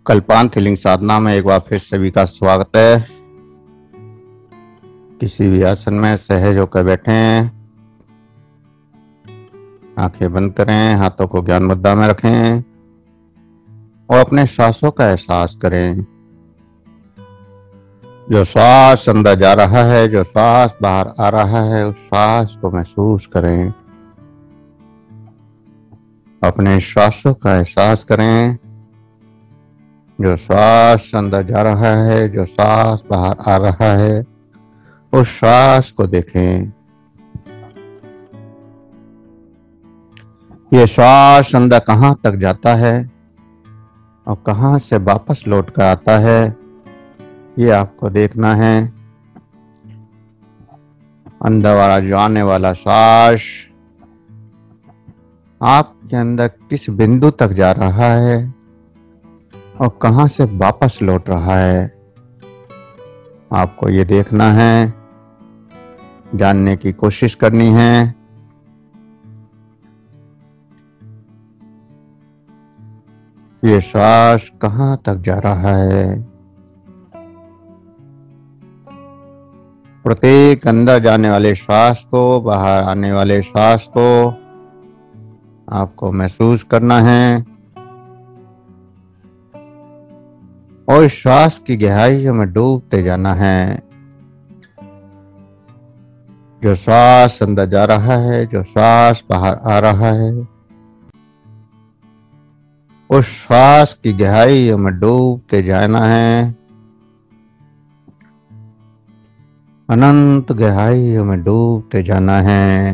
कल्पांत healing साधना में एक बार फिर सभी का स्वागत है। किसी भी आसन में सहज होकर बैठें, आंखें बंद करें, हाथों को ज्ञान मुद्रा में रखें और अपने श्वासों का एहसास करें। जो श्वास अंदर जा रहा है, जो श्वास बाहर आ रहा है, उस श्वास को महसूस करें। अपने श्वासों का एहसास करें। जो श्वास अंदर जा रहा है, जो श्वास बाहर आ रहा है, उस श्वास को देखें। ये श्वास अंदर कहाँ तक जाता है और कहाँ से वापस लौट कर आता है, ये आपको देखना है। अंदर वाला जो आने वाला श्वास आपके अंदर किस बिंदु तक जा रहा है और कहां से वापस लौट रहा है, आपको ये देखना है, जानने की कोशिश करनी है। ये श्वास कहां तक जा रहा है। प्रत्येक अंदर जाने वाले श्वास को, बाहर आने वाले श्वास को आपको महसूस करना है और श्वास की गहराइयों में डूबते जाना है। जो श्वास अंदर जा रहा है, जो श्वास बाहर आ रहा है, उस श्वास की गहराइयों में डूबते जाना है। अनंत गहराइयों में डूबते जाना है।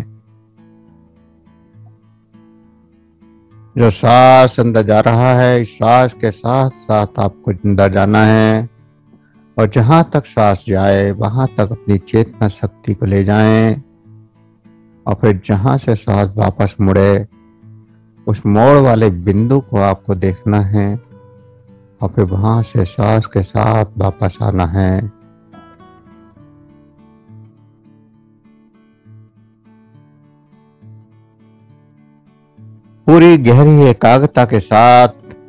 जो श्वास अंदर जा रहा है, इस श्वास के साथ साथ आपको अंदर जाना है और जहां तक श्वास जाए वहां तक अपनी चेतना शक्ति को ले जाएं और फिर जहां से श्वास वापस मुड़े, उस मोड़ वाले बिंदु को आपको देखना है और फिर वहां से श्वास के साथ वापस आना है। पूरी गहरी एकाग्रता के साथ,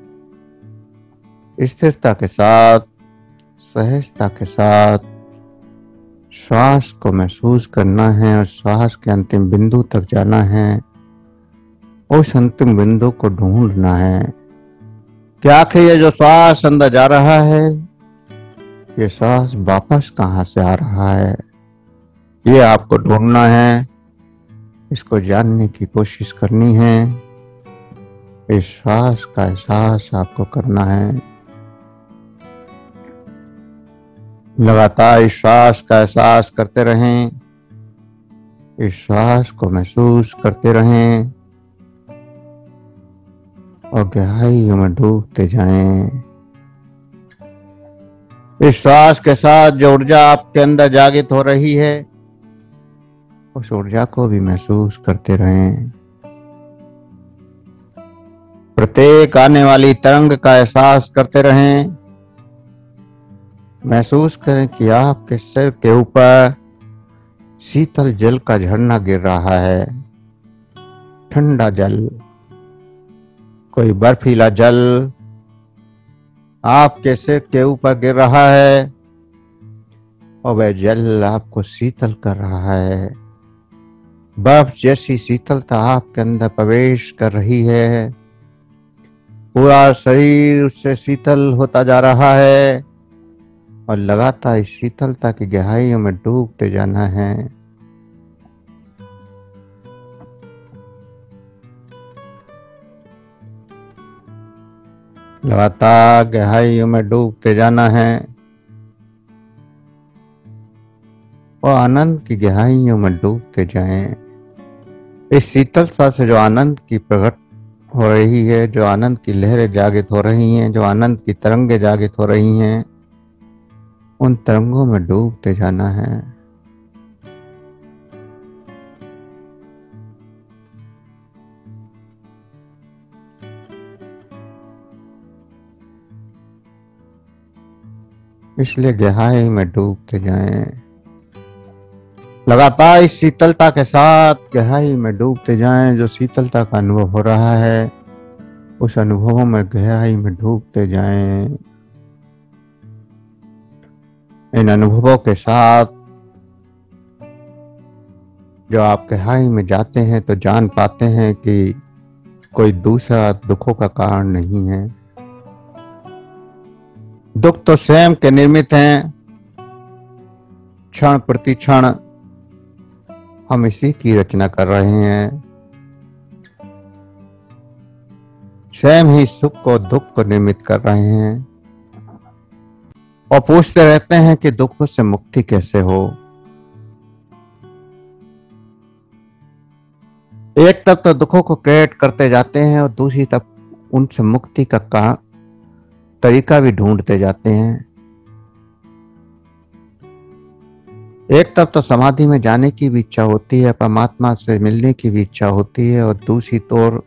स्थिरता के साथ, सहजता के साथ श्वास को महसूस करना है और श्वास के अंतिम बिंदु तक जाना है। उस अंतिम बिंदु को ढूंढना है कि आखिर ये जो श्वास अंदर जा रहा है, ये श्वास वापस कहाँ से आ रहा है, ये आपको ढूंढना है। इसको जानने की कोशिश करनी है। इस श्वास का एहसास आपको करना है। लगातार इस श्वास का एहसास करते रहें, इस श्वास को महसूस करते रहें और गहराइयों में डूबते जाएं। इस श्वास के साथ जो ऊर्जा आपके अंदर जागृत हो रही है, उस ऊर्जा को भी महसूस करते रहें। प्रत्येक आने वाली तरंग का एहसास करते रहें। महसूस करें कि आपके सिर के ऊपर शीतल जल का झरना गिर रहा है। ठंडा जल, कोई बर्फीला जल आपके सिर के ऊपर गिर रहा है और वह जल आपको शीतल कर रहा है। बर्फ जैसी शीतलता आपके अंदर प्रवेश कर रही है। पूरा शरीर उससे शीतल होता जा रहा है और लगातार इस शीतलता की गहराइयों में डूबते जाना है। लगातार गहराइयों में डूबते जाना है और आनंद की गहराइयों में डूबते जाएं। इस शीतलता से जो आनंद की प्रकट हो रही है, जो आनंद की लहरें जागृत हो रही हैं, जो आनंद की तरंगें जागृत हो रही हैं, उन तरंगों में डूबते जाना है। इसलिए गहराई में डूबते जाएं। लगातार इस शीतलता के साथ गहराई में डूबते जाएं। जो शीतलता का अनुभव हो रहा है, उस अनुभवों में गहराई में डूबते जाएं। इन अनुभवों के साथ जो आप गहराई में जाते हैं तो जान पाते हैं कि कोई दूसरा दुखों का कारण नहीं है। दुख तो स्वयं के निर्मित हैं। क्षण प्रति क्षण हम इसी की रचना कर रहे हैं। स्वयं ही सुख को दुख को निर्मित कर रहे हैं और पूछते रहते हैं कि दुखों से मुक्ति कैसे हो। एक तरफ तो दुखों को क्रिएट करते जाते हैं और दूसरी तरफ उनसे मुक्ति का तरीका भी ढूंढते जाते हैं। एक तरफ तो समाधि में जाने की भी इच्छा होती है, परमात्मा से मिलने की भी इच्छा होती है, और दूसरी ओर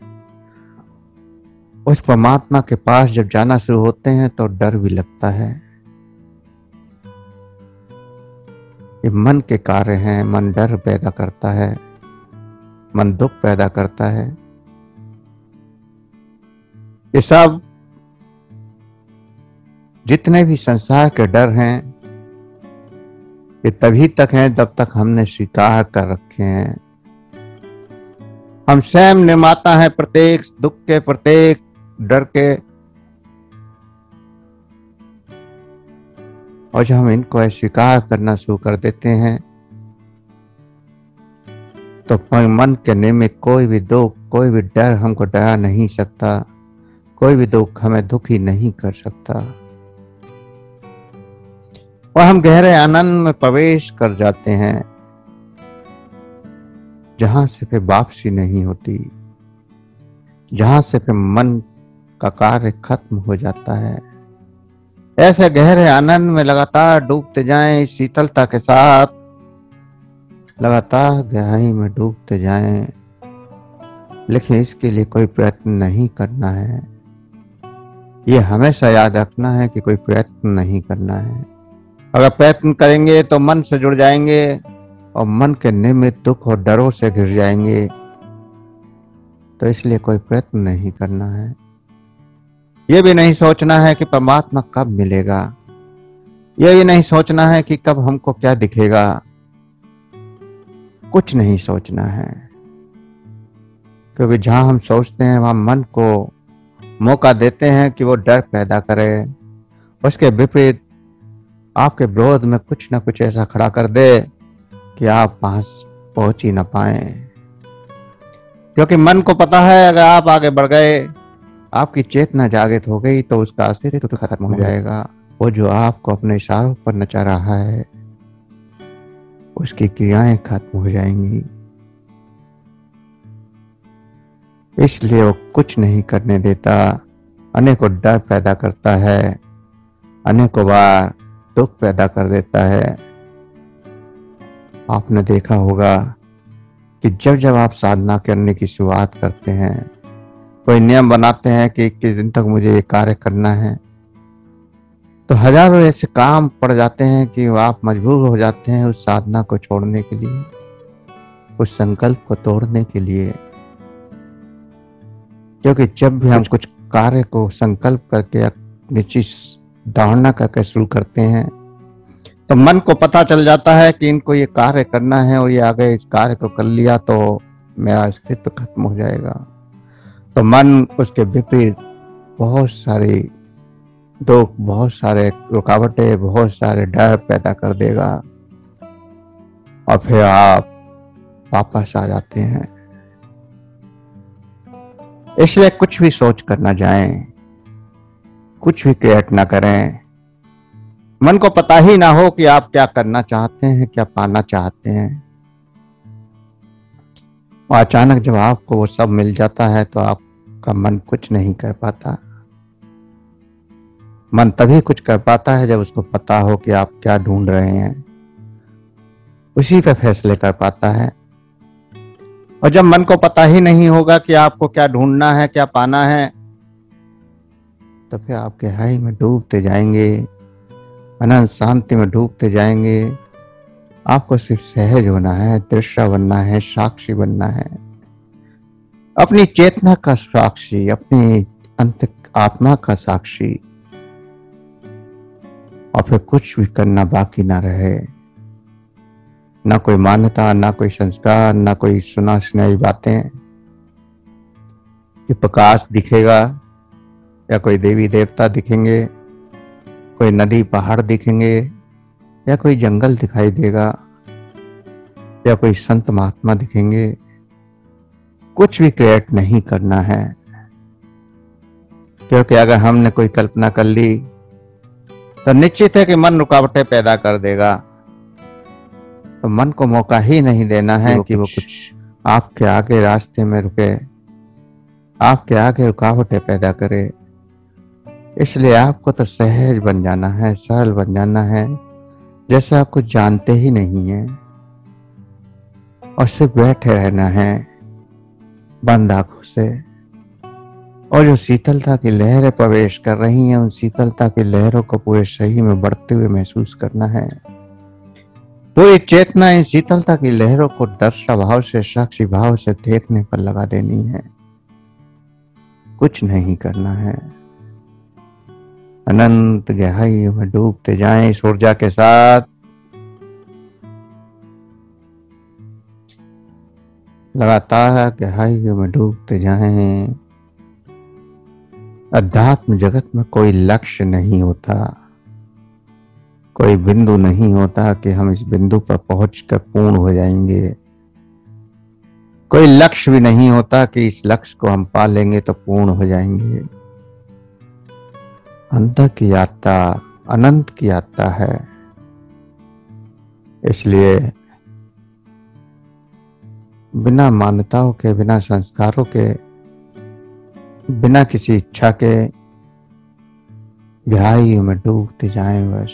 उस परमात्मा के पास जब जाना शुरू होते हैं तो डर भी लगता है। ये मन के कार्य हैं। मन डर पैदा करता है, मन दुख पैदा करता है। ये सब जितने भी संसार के डर हैं ये तभी तक हैं जब तक हमने स्वीकार कर रखे हैं। हम स्वयं निर्माता हैं प्रत्येक दुख के, प्रत्येक डर के। और जब हम इनको अस्वीकार करना शुरू कर देते हैं तो मन के निमित्त कोई भी दुख, कोई भी डर हमको डरा नहीं सकता। कोई भी दुख हमें दुखी नहीं कर सकता और हम गहरे आनंद में प्रवेश कर जाते हैं जहां से फिर वापसी नहीं होती, जहां से फिर मन का कार्य खत्म हो जाता है। ऐसे गहरे आनंद में लगातार डूबते जाएं, शीतलता के साथ लगातार गहराई में डूबते जाएं, लेकिन इसके लिए कोई प्रयत्न नहीं करना है। ये हमेशा याद रखना है कि कोई प्रयत्न नहीं करना है। अगर प्रयत्न करेंगे तो मन से जुड़ जाएंगे और मन के निमित्त दुख और डरों से घिर जाएंगे। तो इसलिए कोई प्रयत्न नहीं करना है। यह भी नहीं सोचना है कि परमात्मा कब मिलेगा। यह भी नहीं सोचना है कि कब हमको क्या दिखेगा। कुछ नहीं सोचना है, क्योंकि जहां हम सोचते हैं वहां मन को मौका देते हैं कि वो डर पैदा करे। उसके विपरीत आपके विरोध में कुछ ना कुछ ऐसा खड़ा कर दे कि आप पास पहुंच ही ना पाए। क्योंकि मन को पता है अगर आप आगे बढ़ गए, आपकी चेतना जागृत हो गई तो उसका अस्तित्व तो खत्म हो जाएगा। वो जो आपको अपने इशारों पर नचा रहा है उसकी क्रियाएं खत्म हो जाएंगी। इसलिए वो कुछ नहीं करने देता, अनेकों डर पैदा करता है, अनेकों बार दुख पैदा कर देता है। आपने देखा होगा कि जब जब आप साधना करने की शुरुआत करते हैं, कोई नियम बनाते हैं कि 21 दिन तक मुझे ये कार्य करना है, तो हजारों ऐसे काम पड़ जाते हैं कि आप मजबूर हो जाते हैं उस साधना को छोड़ने के लिए, उस संकल्प को तोड़ने के लिए। क्योंकि जब भी हम कुछ कार्य को संकल्प करके या निश्चित धारणा करके शुरू करते हैं तो मन को पता चल जाता है कि इनको ये कार्य करना है और ये आगे इस कार्य को कर लिया तो मेरा अस्तित्व खत्म हो जाएगा। तो मन उसके विपरीत बहुत सारी दुख, बहुत सारे रुकावटें, बहुत सारे डर पैदा कर देगा और फिर आप वापस आ जाते हैं। इसलिए कुछ भी सोच कर ना जाएं, कुछ भी क्रिएट ना करें। मन को पता ही ना हो कि आप क्या करना चाहते हैं, क्या पाना चाहते हैं। और अचानक जब आपको वो सब मिल जाता है तो आपका मन कुछ नहीं कर पाता। मन तभी कुछ कर पाता है जब उसको पता हो कि आप क्या ढूंढ रहे हैं, उसी पे फैसले कर पाता है। और जब मन को पता ही नहीं होगा कि आपको क्या ढूंढना है, क्या पाना है, तो फिर आप गहराई में डूबते जाएंगे, अनंत शांति में डूबते जाएंगे। आपको सिर्फ सहज होना है, दृश्य बनना है, साक्षी बनना है, अपनी चेतना का साक्षी, अपनी अंत आत्मा का साक्षी, और फिर कुछ भी करना बाकी ना रहे। ना कोई मान्यता, ना कोई संस्कार, ना कोई सुना सुनाई बातें कि प्रकाश दिखेगा या कोई देवी देवता दिखेंगे, कोई नदी पहाड़ दिखेंगे या कोई जंगल दिखाई देगा या कोई संत महात्मा दिखेंगे। कुछ भी क्रिएट नहीं करना है, क्योंकि अगर हमने कोई कल्पना कर ली तो निश्चित है कि मन रुकावटें पैदा कर देगा। तो मन को मौका ही नहीं देना है कि वो कुछ आपके आगे रास्ते में रुके, आपके आगे रुकावटें पैदा करे। इसलिए आपको तो सहज बन जाना है, सरल बन जाना है, जैसे आप कुछ जानते ही नहीं है, और सिर्फ बैठे रहना है बंद आंखों से। और जो शीतलता की लहरें प्रवेश कर रही हैं, उन शीतलता की लहरों को पूरे शरीर में बढ़ते हुए महसूस करना है। पूरी चेतना इन शीतलता की लहरों को दर्शा भाव से, साक्षी भाव से देखने पर लगा देनी है। कुछ नहीं करना है। अनंत गहराई में डूबते जाएं इस ऊर्जा के साथ। लगातार गहराइयों में डूबते जाएं। अध्यात्म जगत में कोई लक्ष्य नहीं होता, कोई बिंदु नहीं होता कि हम इस बिंदु पर पहुंचकर पूर्ण हो जाएंगे। कोई लक्ष्य भी नहीं होता कि इस लक्ष्य को हम पा लेंगे तो पूर्ण हो जाएंगे। अंतर की यात्रा अनंत की यात्रा है। इसलिए बिना मान्यताओं के, बिना संस्कारों के, बिना किसी इच्छा के गहराई में डूबते जाएं। बस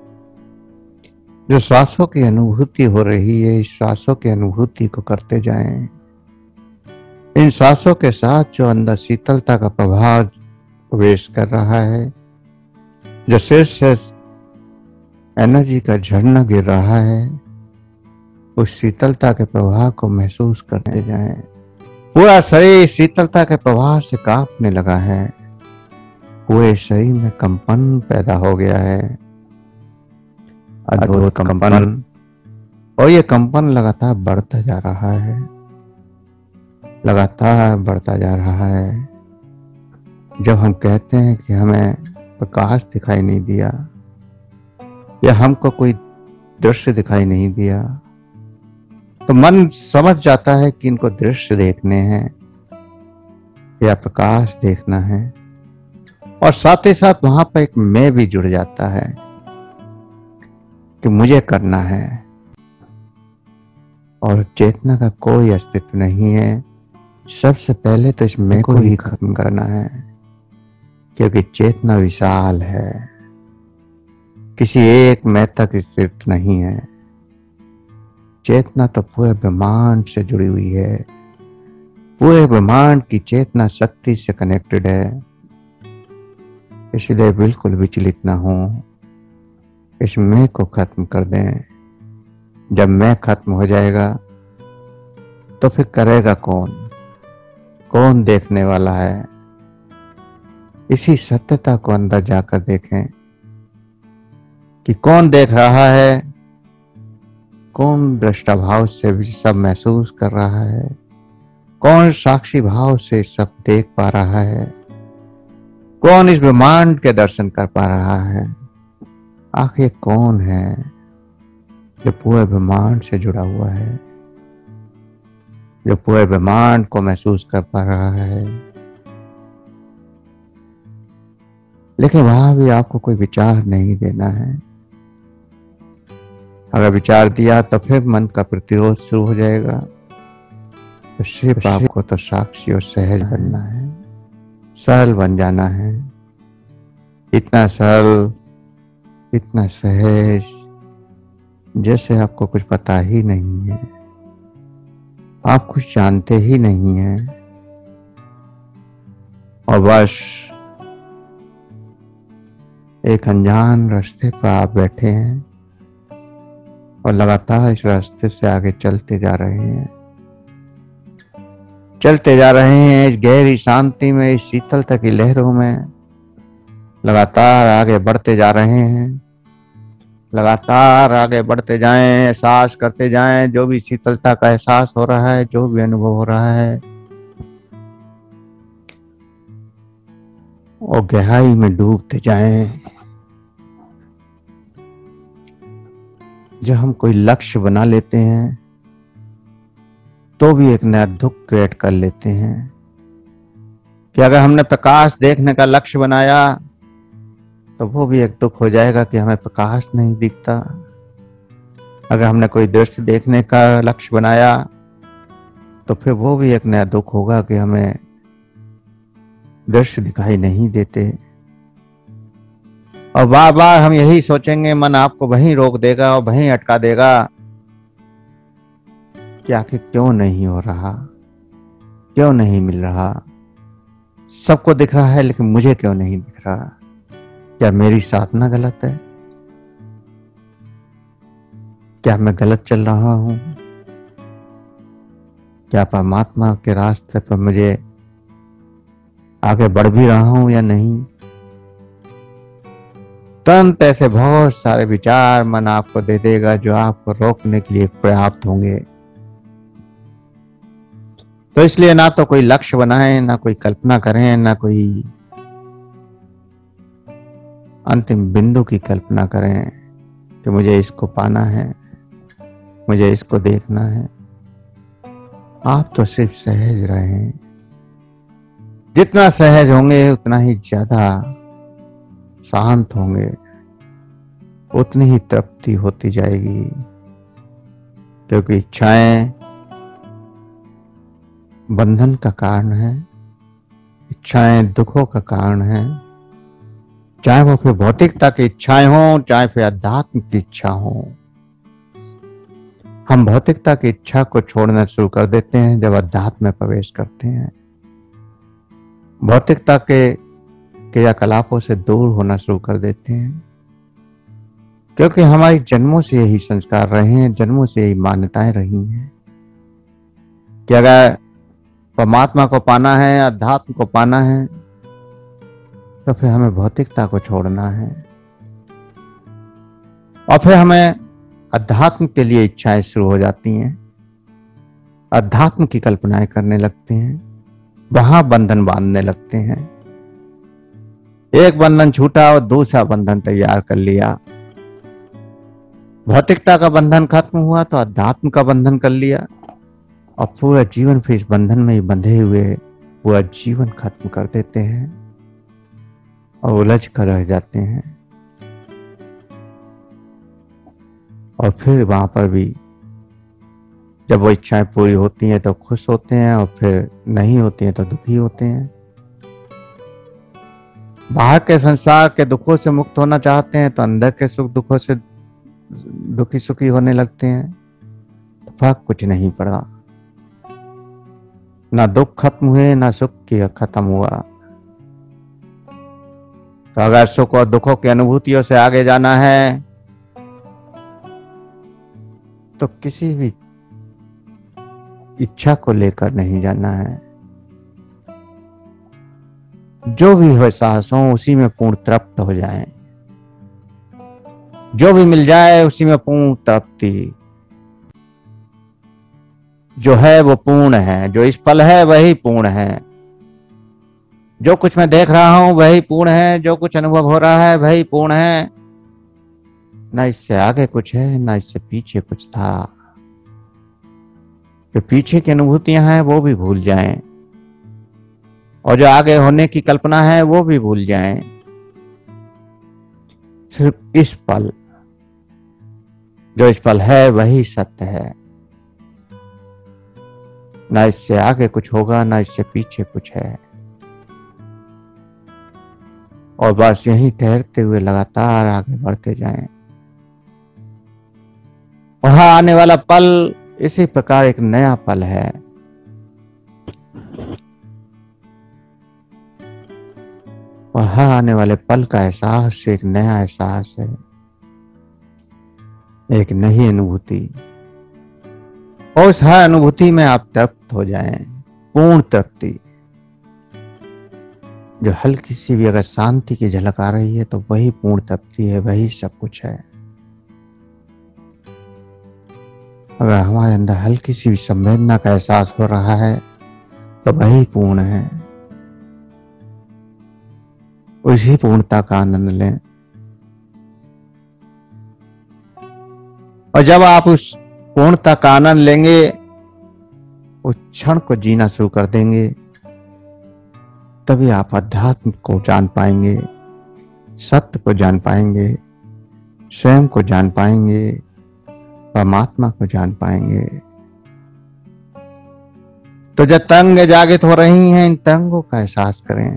जो श्वासों की अनुभूति हो रही है, इस श्वासों की अनुभूति को करते जाएं। इन श्वासों के साथ जो अंदर शीतलता का प्रभाव प्रवेश कर रहा है, जो सिर से एनर्जी का झरना गिर रहा है, उस शीतलता के प्रभाव को महसूस करते जाएं। पूरा शरीर शीतलता के प्रभाव से कांपने लगा है। पूरे शरीर में कंपन पैदा हो गया है, अद्भुत कंपन। और ये कंपन लगातार बढ़ता जा रहा है, लगातार बढ़ता जा रहा है। जब हम कहते हैं कि हमें प्रकाश दिखाई नहीं दिया या हमको कोई दृश्य दिखाई नहीं दिया, तो मन समझ जाता है कि इनको दृश्य देखने हैं या प्रकाश देखना है। और साथ ही साथ वहां पर एक मैं भी जुड़ जाता है कि मुझे करना है। और चेतना का कोई अस्तित्व नहीं है। सबसे पहले तो इस मैं को ही खत्म करना है, क्योंकि चेतना विशाल है, किसी एक मैं तक स्थित नहीं है। चेतना तो पूरे ब्रह्मांड से जुड़ी हुई है, पूरे ब्रह्मांड की चेतना शक्ति से कनेक्टेड है। इसलिए बिल्कुल विचलित ना हो, इस मैं को खत्म कर दें। जब मैं खत्म हो जाएगा तो फिर करेगा कौन? कौन देखने वाला है? इसी सत्यता को अंदर जाकर देखें कि कौन देख रहा है, कौन दृष्टा भाव से भी सब महसूस कर रहा है, कौन साक्षी भाव से सब देख पा रहा है, कौन इस ब्रह्मांड के दर्शन कर पा रहा है। आखिर कौन है जो पूरे ब्रह्मांड से जुड़ा हुआ है, जो पूरे ब्रह्मांड को महसूस कर पा रहा है। लेकिन वहां भी आपको कोई विचार नहीं देना है। अगर विचार दिया तो फिर मन का प्रतिरोध शुरू हो जाएगा। तो सिर्फ आपको तो साक्षी और सहज बनना है, सरल बन जाना है। इतना सरल, इतना सहज, जैसे आपको कुछ पता ही नहीं है, आप कुछ जानते ही नहीं है, और बस एक अनजान रास्ते पर आप बैठे हैं और लगातार इस रास्ते से आगे चलते जा रहे हैं। चलते जा रहे हैं इस गहरी शांति में, इस शीतलता की लहरों में। लगातार आगे बढ़ते जा रहे हैं, लगातार आगे बढ़ते जाएं, एहसास करते जाएं जो भी शीतलता का एहसास हो रहा है, जो भी अनुभव हो रहा है, और गहराई में डूबते जाएं। जब हम कोई लक्ष्य बना लेते हैं तो भी एक नया दुख क्रिएट कर लेते हैं कि अगर हमने प्रकाश देखने का लक्ष्य बनाया तो वो भी एक दुख हो जाएगा कि हमें प्रकाश नहीं दिखता। अगर हमने कोई दृश्य देखने का लक्ष्य बनाया तो फिर वो भी एक नया दुख होगा कि हमें दृश्य दिखाई नहीं देते। और बार बार हम यही सोचेंगे, मन आपको वहीं रोक देगा और वहीं अटका देगा कि आखिर क्यों नहीं हो रहा, क्यों नहीं मिल रहा। सबको दिख रहा है लेकिन मुझे क्यों नहीं दिख रहा। क्या मेरी साधना गलत है? क्या मैं गलत चल रहा हूं? क्या परमात्मा के रास्ते पर मुझे आगे बढ़ भी रहा हूं या नहीं? तुरंत ऐसे बहुत सारे विचार मन आपको दे देगा जो आपको रोकने के लिए पर्याप्त होंगे। तो इसलिए ना तो कोई लक्ष्य बनाएं, ना कोई कल्पना करें, ना कोई अंतिम बिंदु की कल्पना करें कि मुझे इसको पाना है, मुझे इसको देखना है। आप तो सिर्फ सहज रहें। जितना सहज होंगे उतना ही ज्यादा शांत होंगे, उतनी ही तृप्ति होती जाएगी। क्योंकि इच्छाएं बंधन का कारण है, इच्छाएं दुखों का कारण है। चाहे वो फिर भौतिकता की इच्छाएं हों, चाहे फिर अध्यात्म की इच्छा हो। हम भौतिकता की इच्छा को छोड़ना शुरू कर देते हैं जब अध्यात्म में प्रवेश करते हैं। भौतिकता के क्रियाकलापों से दूर होना शुरू कर देते हैं, क्योंकि हमारी जन्मों से यही संस्कार रहे हैं, जन्मों से यही मान्यताएं रही हैं कि अगर परमात्मा को पाना है, अध्यात्म को पाना है, तो फिर हमें भौतिकता को छोड़ना है और फिर हमें अध्यात्म के लिए इच्छाएं शुरू हो जाती हैं। अध्यात्म की कल्पनाएं करने लगते हैं, वहां बंधन बांधने लगते हैं। एक बंधन छूटा और दूसरा बंधन तैयार कर लिया। भौतिकता का बंधन खत्म हुआ तो अध्यात्म का बंधन कर लिया और पूरा जीवन फिर इस बंधन में ही बंधे हुए पूरा जीवन खत्म कर देते हैं और उलझ कर रह जाते हैं। और फिर वहां पर भी जब वो इच्छाएं पूरी होती हैं तो खुश होते हैं और फिर नहीं होती हैं तो दुखी होते हैं। बाहर के संसार के दुखों से मुक्त होना चाहते हैं तो अंदर के सुख दुखों से दुखी सुखी होने लगते हैं। तो फर्क कुछ नहीं पड़ा, ना दुख खत्म हुए ना सुख की खत्म हुआ। तो अगर सुख और दुखों की अनुभूतियों से आगे जाना है तो किसी भी इच्छा को लेकर नहीं जाना है। जो भी हो साहस हो उसी में पूर्ण तृप्त हो जाएं। जो भी मिल जाए उसी में पूर्ण तृप्ति। जो है वो पूर्ण है, जो इस पल है वही पूर्ण है। जो कुछ मैं देख रहा हूं वही पूर्ण है, जो कुछ अनुभव हो रहा है वही पूर्ण है। ना इससे आगे कुछ है ना इससे पीछे कुछ था। जो पीछे की अनुभूतियां हैं वो भी भूल जाएं और जो आगे होने की कल्पना है वो भी भूल जाएं। सिर्फ इस पल, जो इस पल है वही सत्य है। ना इससे आगे कुछ होगा ना इससे पीछे कुछ है। और बस यहीं ठहरते हुए लगातार आगे बढ़ते जाएं। वहां आने वाला पल इसी प्रकार एक नया पल है। वहां आने वाले पल का एहसास एक नया एहसास है, एक नई अनुभूति। और उस हर अनुभूति में आप तृप्त हो जाएं। पूर्ण तृप्ति। जो हल्की सी भी अगर शांति की झलक आ रही है तो वही पूर्ण तृप्ति है, वही सब कुछ है। अगर हमारे अंदर हल्की सी भी संवेदना का एहसास हो रहा है तो वही पूर्ण है। उसी पूर्णता का आनंद लें। और जब आप उस पूर्णता का आनंद लेंगे, उस क्षण को जीना शुरू कर देंगे, तभी आप अध्यात्म को जान पाएंगे, सत्य को जान पाएंगे, स्वयं को जान पाएंगे, परमात्मा को जान पाएंगे। तो जब तरंगें जागृत हो रही हैं, इन तरंगों का एहसास करें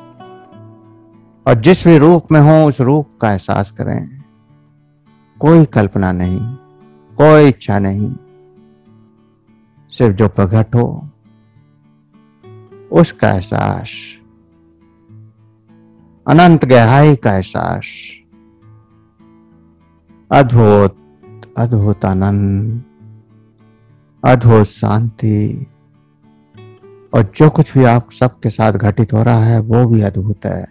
और जिस भी रूप में हो उस रूप का एहसास करें। कोई कल्पना नहीं, कोई इच्छा नहीं, सिर्फ जो प्रकट हो उसका एहसास, अनंत गहराई का एहसास, अद्भुत अद्भुत आनंद, अद्भुत शांति। और जो कुछ भी आप सबके साथ घटित हो रहा है वो भी अद्भुत है।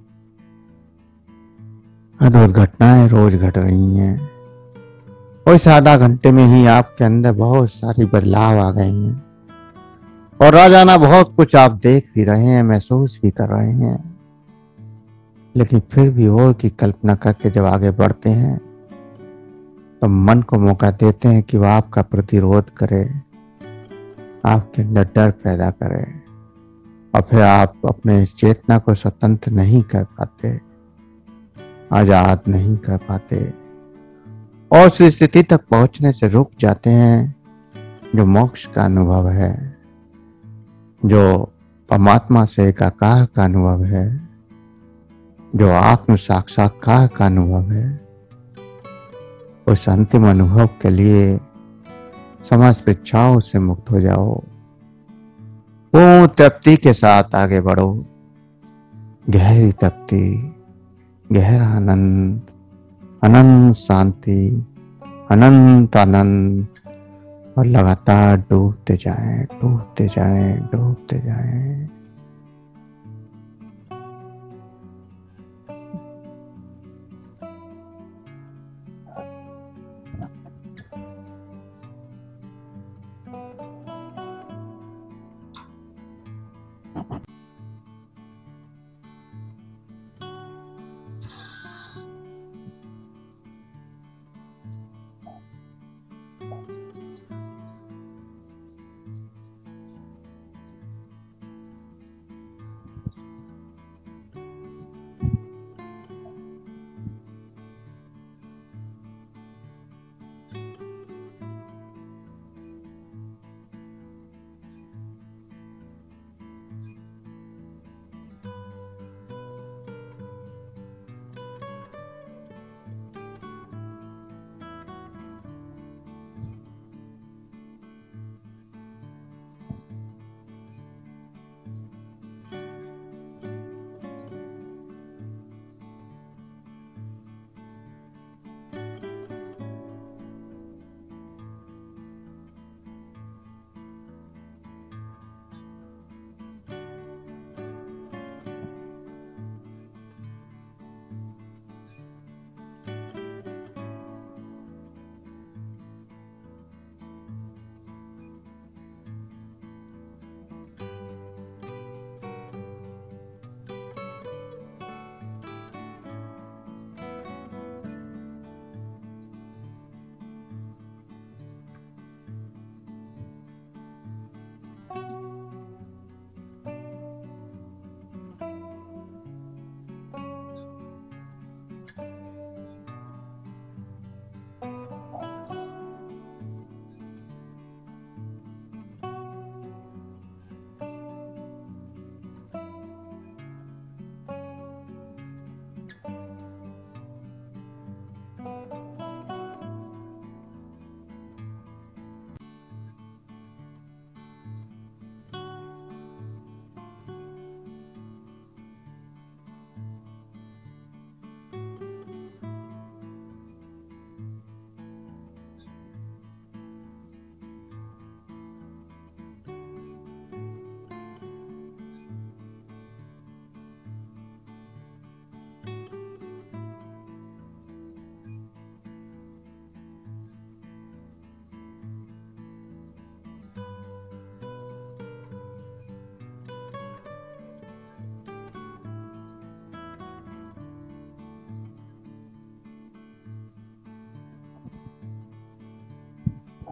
अद्भुत घटनाएं रोज घट रही हैं और इस आधा घंटे में ही आपके अंदर बहुत सारी बदलाव आ गए हैं और रोजाना बहुत कुछ आप देख भी रहे हैं, महसूस भी कर रहे हैं। लेकिन फिर भी और की कल्पना करके जब आगे बढ़ते हैं तो मन को मौका देते हैं कि वह आपका प्रतिरोध करे, आपके अंदर डर पैदा करे और फिर आप अपने चेतना को स्वतंत्र नहीं कर पाते, आजाद नहीं कर पाते और उस स्थिति तक पहुंचने से रुक जाते हैं जो मोक्ष का अनुभव है, जो परमात्मा से एकाकार का अनुभव है, जो आत्म साक्षात्कार का अनुभव है। उस अंतिम अनुभव के लिए समस्त इच्छाओं से मुक्त हो जाओ, पूर्ण तृप्ति के साथ आगे बढ़ो। गहरी तृप्ति, गहरा आनंद, अनंत शांति, अनंत आनंद और लगातार डूबते जाएं, डूबते जाएं, डूबते जाएं।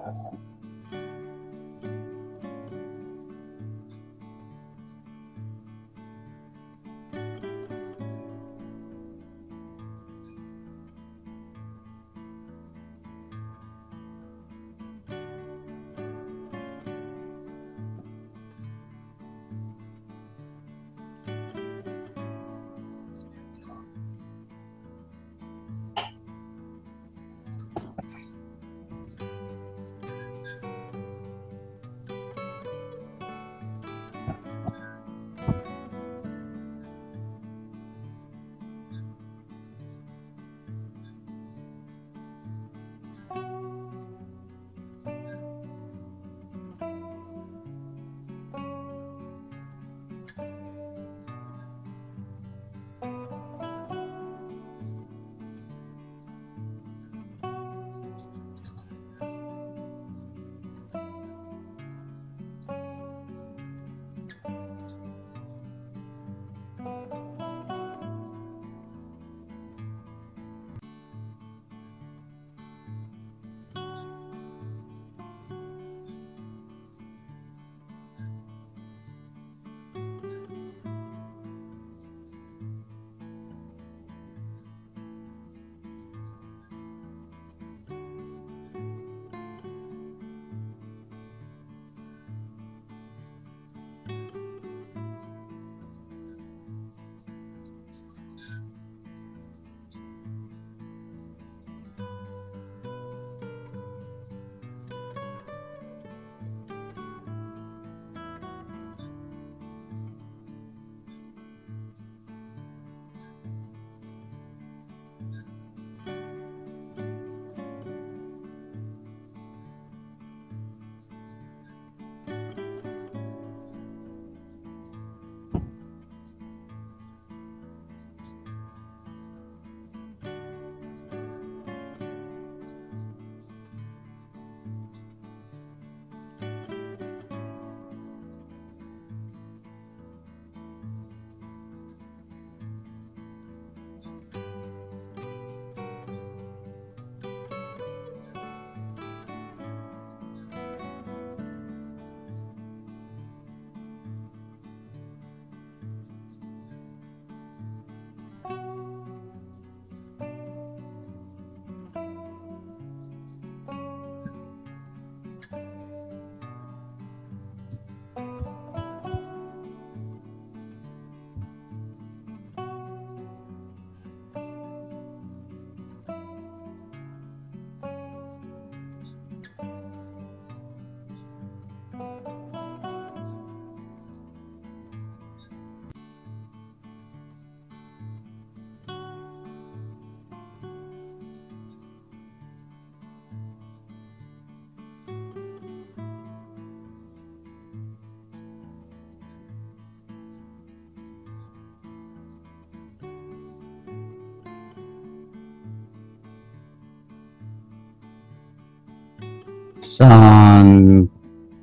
शांत,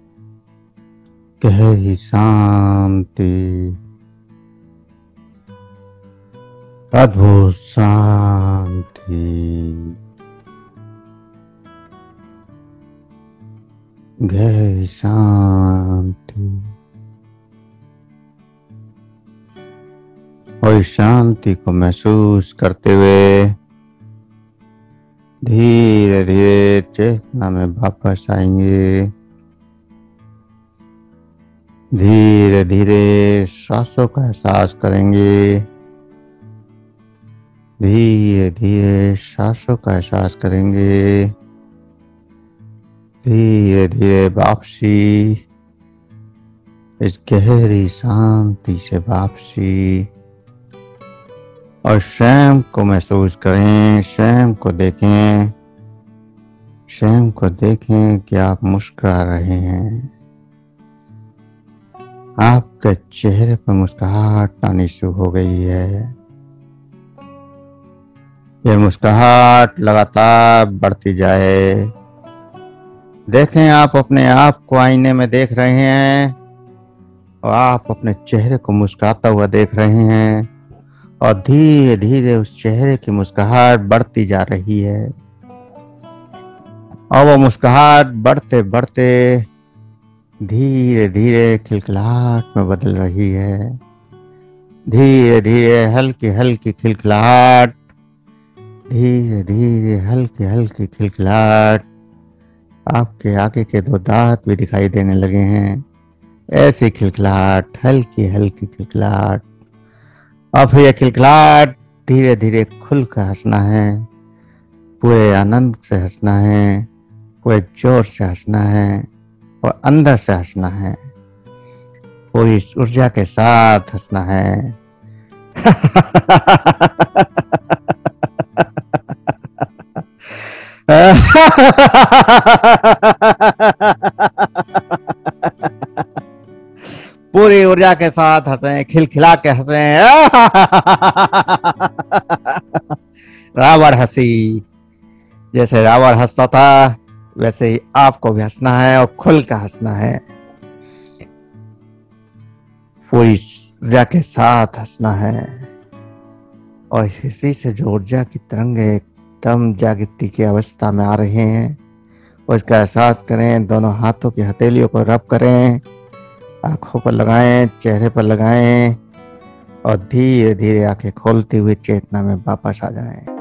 गहरी शांति, अद्भुत शांति, गहरी शांति। और इस शांति को महसूस करते हुए धीरे धीरे चेतना में वापस आएंगे। धीरे धीरे सांसों का एहसास करेंगे। धीरे धीरे सांसों का एहसास करेंगे। धीरे धीरे वापसी, इस गहरी शांति से वापसी। और स्वयं को महसूस करें, स्वयं को देखें, स्वयं को देखें कि आप मुस्कुरा रहे हैं। आपके चेहरे पर मुस्कुराहट आनी शुरू हो गई है। ये मुस्कुराहट लगातार बढ़ती जाए। देखें, आप अपने आप को आईने में देख रहे हैं और आप अपने चेहरे को मुस्कुराता हुआ देख रहे हैं और धीरे धीरे उस चेहरे की मुस्कुराहट बढ़ती जा रही है। और वो मुस्कुराहट बढ़ते बढ़ते धीरे धीरे खिलखिलाहट में बदल रही है। धीरे धीरे हल्की हल्की खिलखिलाहट, धीरे धीरे हल्की हल्की खिलखिलाहट। आपके आगे के दो दांत भी दिखाई देने लगे हैं। ऐसी खिलखिलाहट, हल्की हल्की खिलखिलाहट। और फिर यह खिलखिलाहट धीरे धीरे खुलकर हंसना है, पूरे आनंद से हंसना है, पूरे जोर से हंसना है और अंदर से हंसना है, पूरी ऊर्जा के साथ हंसना है। पूरी ऊर्जा के साथ हंसें, खिलखिला के हंसें। रावण हंसी, जैसे रावण हंसता था वैसे ही आपको भी हंसना है और खुल कर हंसना है। पूरी ऊर्जा के साथ हंसना है और इसी से जो ऊर्जा की तरंग एकदम जागृति की अवस्था में आ रहे हैं उसका एहसास करें। दोनों हाथों की हथेलियों को रब करें, आंखों पर लगाएं, चेहरे पर लगाएं और धीरे धीरे आंखें खोलते हुए चेतना में वापस आ जाएं।